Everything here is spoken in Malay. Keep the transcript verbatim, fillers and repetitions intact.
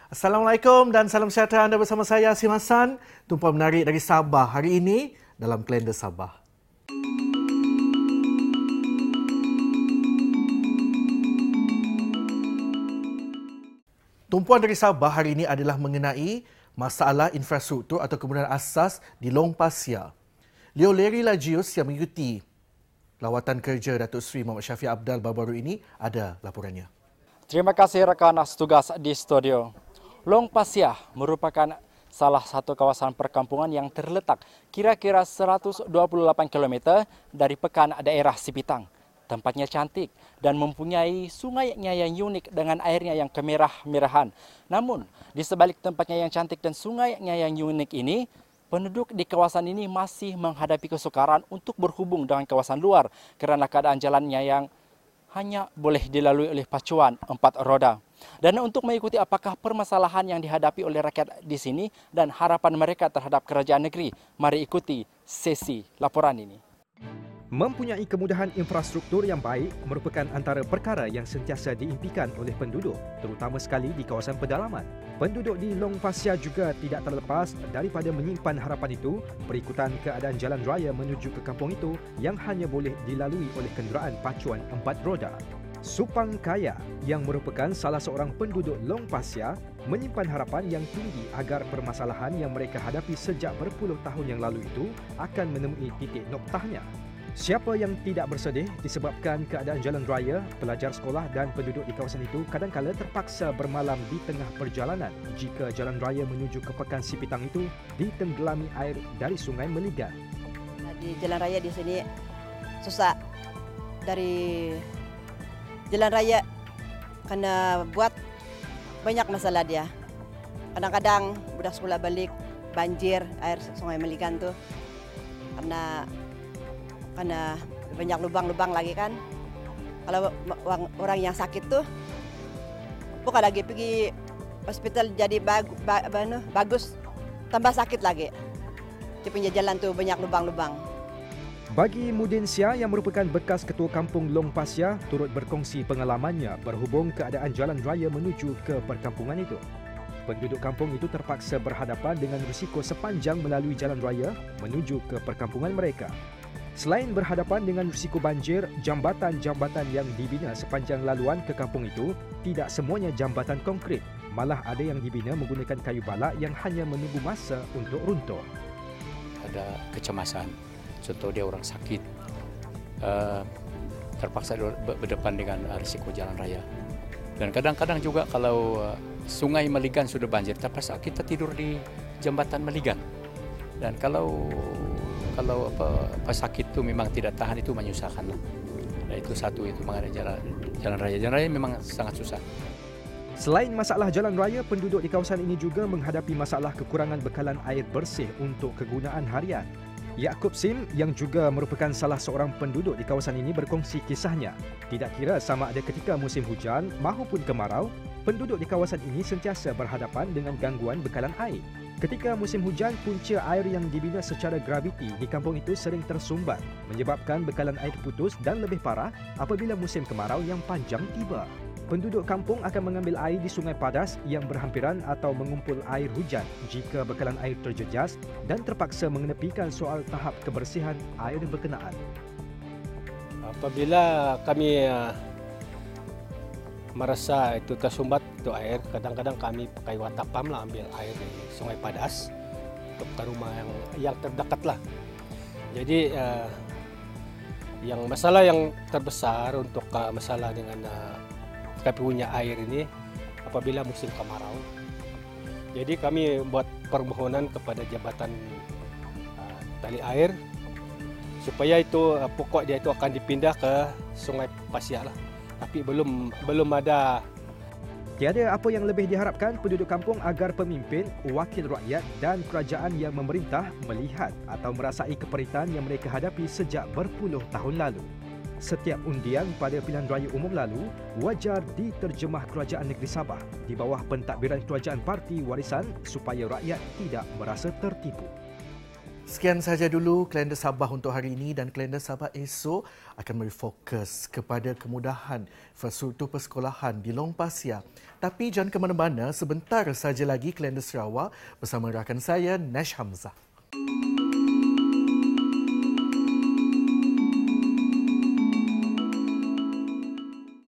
Assalamualaikum dan salam sejahtera, anda bersama saya Asim Hassan, tumpuan menarik dari Sabah hari ini dalam kalender Sabah. Tumpuan dari Sabah hari ini adalah mengenai masalah infrastruktur atau kemudahan asas di Long Pasir. Leo Leri Lajius yang mengikuti lawatan kerja Datuk Seri Muhammad Syafiq Abdal baru-baru ini ada laporannya. Terima kasih rakan tugas di studio. Long Pasir merupakan salah satu kawasan perkampungan yang terletak kira-kira seratus dua puluh lapan kilometer dari pekan daerah Sipitang. Tempatnya cantik dan mempunyai sungainya yang unik dengan airnya yang kemerah-merahan. Namun, di sebalik tempatnya yang cantik dan sungainya yang unik ini, penduduk di kawasan ini masih menghadapi kesukaran untuk berhubung dengan kawasan luar kerana keadaan jalannya yang hanya boleh dilalui oleh pacuan empat roda. Dan untuk mengikuti apakah permasalahan yang dihadapi oleh rakyat di sini dan harapan mereka terhadap kerajaan negeri, mari ikuti sesi laporan ini. Mempunyai kemudahan infrastruktur yang baik merupakan antara perkara yang sentiasa diimpikan oleh penduduk, terutama sekali di kawasan pedalaman. Penduduk di Long Pasir juga tidak terlepas daripada menyimpan harapan itu berikutan keadaan jalan raya menuju ke kampung itu yang hanya boleh dilalui oleh kenderaan pacuan empat roda. Supang Kaya yang merupakan salah seorang penduduk Long Pasir menyimpan harapan yang tinggi agar permasalahan yang mereka hadapi sejak berpuluh tahun yang lalu itu akan menemui titik noktahnya. Siapa yang tidak bersedih disebabkan keadaan jalan raya, pelajar sekolah dan penduduk di kawasan itu kadang-kala terpaksa bermalam di tengah perjalanan jika jalan raya menuju ke pekan Sipitang itu ditenggelami air dari Sungai Meligan. Di jalan raya di sini susah. Dari jalan raya kena buat banyak masalah dia. Kadang-kadang budak sekolah balik banjir air Sungai Meligan tuh karena karena banyak lubang-lubang lagi kan. Kalau orang yang sakit tuh bukan lagi pergi hospital jadi bagu, bagus, tambah sakit lagi. Di pinggir jalan tuh banyak lubang-lubang. Bagi Mudin Sia yang merupakan bekas ketua kampung Long Pasir turut berkongsi pengalamannya berhubung keadaan jalan raya menuju ke perkampungan itu. Penduduk kampung itu terpaksa berhadapan dengan risiko sepanjang melalui jalan raya menuju ke perkampungan mereka. Selain berhadapan dengan risiko banjir, jambatan-jambatan yang dibina sepanjang laluan ke kampung itu tidak semuanya jambatan konkret. Malah ada yang dibina menggunakan kayu balak yang hanya menunggu masa untuk runtuh. Ada kecemasan. Contoh dia orang sakit, uh, terpaksa berdepan dengan risiko jalan raya. Dan kadang-kadang juga kalau uh, Sungai Meligan sudah banjir, terpaksa kita tidur di jambatan Meligan. Dan kalau kalau apa, pesakit itu memang tidak tahan, itu menyusahkan lah. Nah, itu satu itu mengenai jalan jalan raya. Jalan raya memang sangat susah. Selain masalah jalan raya, penduduk di kawasan ini juga menghadapi masalah kekurangan bekalan air bersih untuk kegunaan harian. Yaakob Sim yang juga merupakan salah seorang penduduk di kawasan ini berkongsi kisahnya. Tidak kira sama ada ketika musim hujan maupun kemarau, penduduk di kawasan ini sentiasa berhadapan dengan gangguan bekalan air. Ketika musim hujan, punca air yang dibina secara graviti di kampung itu sering tersumbat, menyebabkan bekalan air putus dan lebih parah apabila musim kemarau yang panjang tiba. Penduduk kampung akan mengambil air di sungai padas yang berhampiran atau mengumpul air hujan jika bekalan air terjejas dan terpaksa mengenepikan soal tahap kebersihan air berkenaan. Apabila kami uh, merasa itu tersumbat itu air, kadang-kadang kami pakai watapam lah ambil air dari sungai padas untuk ke rumah yang yang terdekat lah. Jadi uh, yang masalah yang terbesar untuk uh, masalah dengan uh, kami punya air ini apabila musim kemarau. Jadi kami buat permohonan kepada Jabatan uh, Tali Air supaya itu uh, pokok dia itu akan dipindah ke Sungai Pasir lah. Tapi belum belum ada. Tiada apa yang lebih diharapkan penduduk kampung agar pemimpin, wakil rakyat dan kerajaan yang memerintah melihat atau merasai keperitan yang mereka hadapi sejak berpuluh tahun lalu. Setiap undian pada pilihan raya umum lalu wajar diterjemah Kerajaan Negeri Sabah di bawah pentadbiran Kerajaan Parti Warisan supaya rakyat tidak merasa tertipu. Sekian sahaja dulu kalender Sabah untuk hari ini dan kalender Sabah esok akan berfokus kepada kemudahan infrastruktur persekolahan di Long Pasir. Tapi jangan ke mana-mana, sebentar saja lagi kalender Sarawak bersama rakan saya Nash Hamzah.